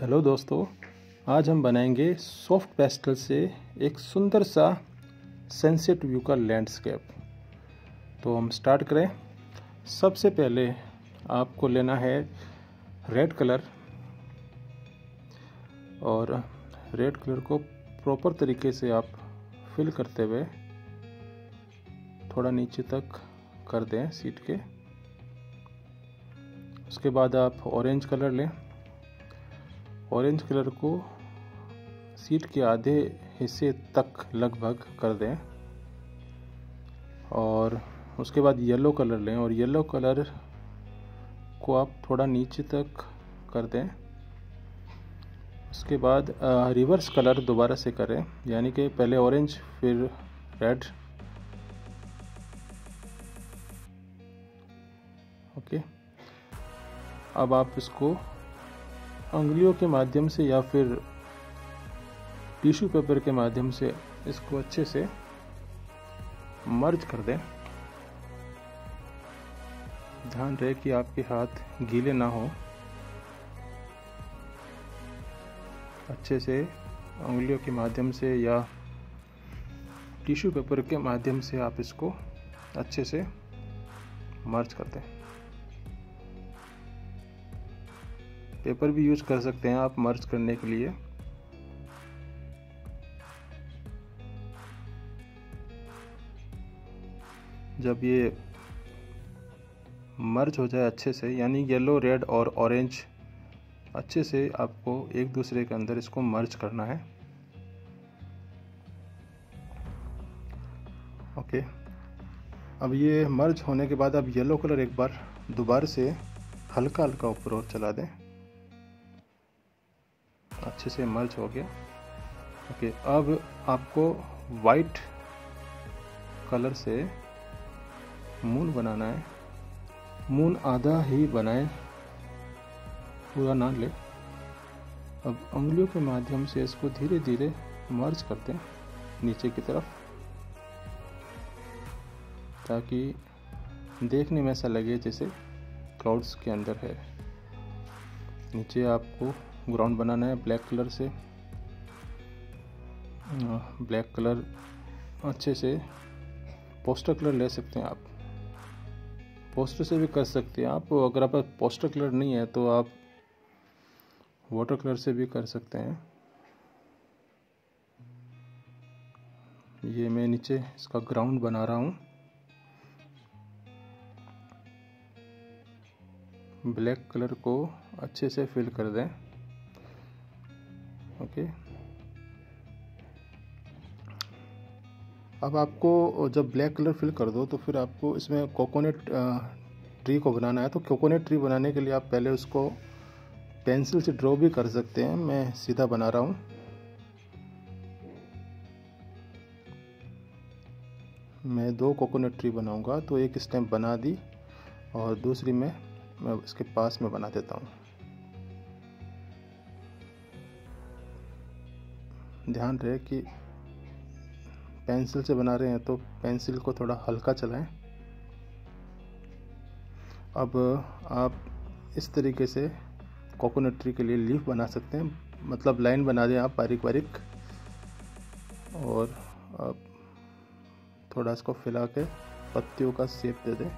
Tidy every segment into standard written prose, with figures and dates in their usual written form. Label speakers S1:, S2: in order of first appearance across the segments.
S1: Hello दोस्तों, आज हम बनाएंगे सॉफ्ट पेस्टल से एक सुंदर सा सनसेट व्यू का लैंडस्केप। तो हम स्टार्ट करें। सबसे पहले आपको लेना है रेड कलर और रेड कलर को प्रॉपर तरीके से आप फिल करते हुए थोड़ा नीचे तक कर दें सीट के। उसके बाद आप ऑरेंज कलर लें। ऑरेंज कलर को सीट के आधे हिस्से तक लगभग कर दें और उसके बाद येलो कलर लें और येलो कलर को आप थोड़ा नीचे तक कर दें। उसके बाद रिवर्स कलर दोबारा से करें, यानी कि पहले ऑरेंज फिर रेड। ओके, अब आप इसको उंगलियों के माध्यम से या फिर टिश्यू पेपर के माध्यम से इसको अच्छे से मर्ज कर दें। ध्यान रहे कि आपके हाथ गीले ना हो। अच्छे से उंगलियों के माध्यम से या टिश्यू पेपर के माध्यम से आप इसको अच्छे से मर्ज कर दें। पेपर भी यूज कर सकते हैं आप मर्ज करने के लिए। जब ये मर्ज हो जाए अच्छे से, यानी येलो, रेड और ऑरेंज अच्छे से आपको एक दूसरे के अंदर इसको मर्ज करना है। ओके, अब ये मर्ज होने के बाद अब येलो कलर एक बार दोबारा से हल्का हल्का ऊपर और चला दें। अच्छे से मर्ज हो गया। ओके, अब आपको वाइट कलर से मून बनाना है। मून आधा ही बनाएं, पूरा ना ले। अब उंगलियों के माध्यम से इसको धीरे धीरे मर्ज करते हैं नीचे की तरफ, ताकि देखने में ऐसा लगे जैसे क्लाउड्स के अंदर है। नीचे आपको ग्राउंड बनाना है ब्लैक कलर से। ब्लैक कलर अच्छे से पोस्टर कलर ले सकते हैं आप, पोस्टर से भी कर सकते हैं आप। अगर आपके पास पोस्टर कलर नहीं है तो आप वाटर कलर से भी कर सकते हैं। ये मैं नीचे इसका ग्राउंड बना रहा हूँ। ब्लैक कलर को अच्छे से फिल कर दें। ओके, अब आपको जब ब्लैक कलर फिल कर दो तो फिर आपको इसमें कोकोनट ट्री को बनाना है। तो कोकोनट ट्री बनाने के लिए आप पहले उसको पेंसिल से ड्रॉ भी कर सकते हैं। मैं सीधा बना रहा हूँ। मैं 2 कोकोनट ट्री बनाऊंगा, तो एक स्टेम बना दी और दूसरी मैं इसके पास में बना देता हूँ। ध्यान रहे कि पेंसिल से बना रहे हैं तो पेंसिल को थोड़ा हल्का चलाएं। अब आप इस तरीके से कोकोनट ट्री के लिए लीफ बना सकते हैं, मतलब लाइन बना दें आप बारीक बारीक, और अब थोड़ा इसको फैला के पत्तियों का शेप दे दें।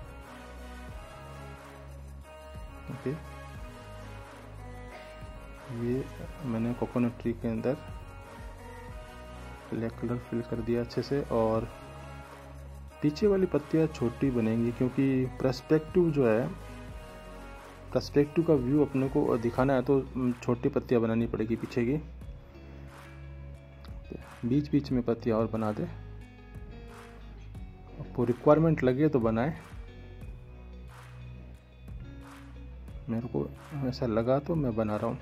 S1: ओके, ये मैंने कोकोनट ट्री के अंदर ब्लैक कलर फिल कर दिया अच्छे से। और पीछे वाली पत्तियां छोटी बनेंगी क्योंकि पर्सपेक्टिव जो है, पर्सपेक्टिव का व्यू अपने को दिखाना है, तो छोटी पत्तियां बनानी पड़ेगी पीछे की। बीच बीच में पत्तियां और बना दे। आपको रिक्वायरमेंट लगे तो बनाए। मेरे को ऐसा लगा तो मैं बना रहा हूँ।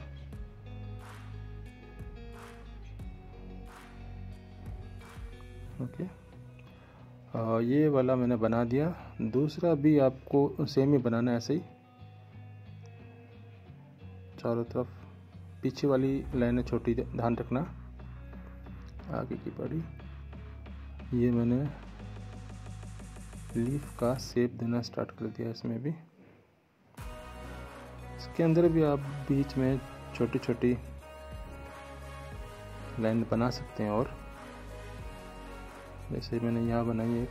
S1: ओके, ये वाला मैंने बना दिया। दूसरा भी आपको सेम ही बनाना है, ऐसे ही चारों तरफ। पीछे वाली लाइनें छोटी ध्यान रखना, आगे की बड़ी। ये मैंने लीफ का शेप देना स्टार्ट कर दिया इसमें भी। इसके अंदर भी आप बीच में छोटी छोटी लाइन बना सकते हैं। और जैसे मैंने यहाँ बनाई है,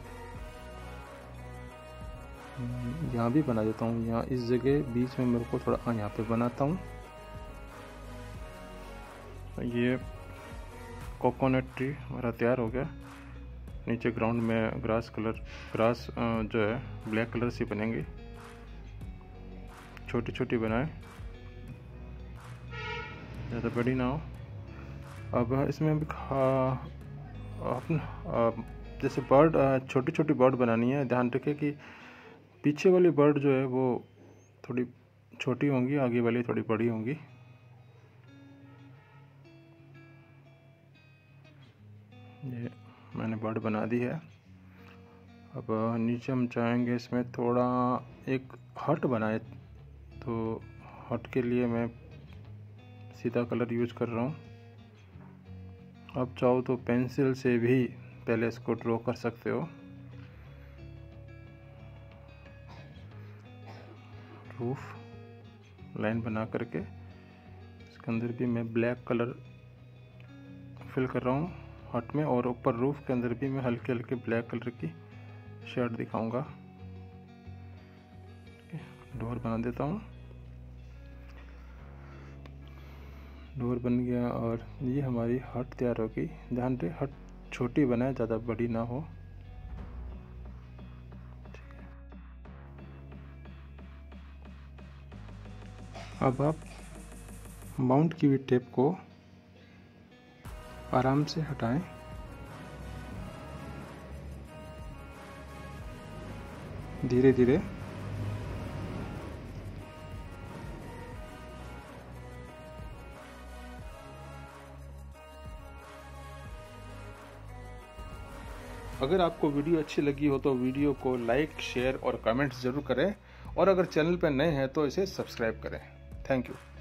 S1: यहाँ भी बना देता हूँ। यहाँ इस जगह बीच में मेरे को थोड़ा यहाँ पे बनाता हूँ। ये कोकोनट ट्री हमारा तैयार हो गया। नीचे ग्राउंड में ग्रास जो है ब्लैक कलर से बनेंगे। छोटी छोटी बनाए, ज़्यादा बड़ी ना हो। अब इसमें अभी जैसे बर्ड, छोटी छोटी बर्ड बनानी है। ध्यान रखिए कि पीछे वाली बर्ड जो है वो थोड़ी छोटी होंगी, आगे वाली थोड़ी बड़ी होंगी। ये मैंने बर्ड बना दी है। अब नीचे हम चाहेंगे इसमें थोड़ा एक हट बनाए, तो हट के लिए मैं सीधा कलर यूज कर रहा हूँ। आप चाहो तो पेंसिल से भी पहले इसको ड्रॉ कर सकते हो। रूफ लाइन बना करके इसके अंदर भी मैं ब्लैक कलर फिल कर रहा हूँ हट में, और ऊपर रूफ के अंदर भी मैं हल्के हल्के ब्लैक कलर की शेड दिखाऊंगा। डोर बना देता हूँ। डोर बन गया और ये हमारी हट तैयार होगी। ध्यान रहे हट छोटी बनाए, ज़्यादा बड़ी ना हो। अब आप माउंट की हुई टेप को आराम से हटाएं। धीरे धीरे। अगर आपको वीडियो अच्छी लगी हो तो वीडियो को लाइक, शेयर और कमेंट्स जरूर करें, और अगर चैनल पर नए हैं तो इसे सब्सक्राइब करें। Thank you.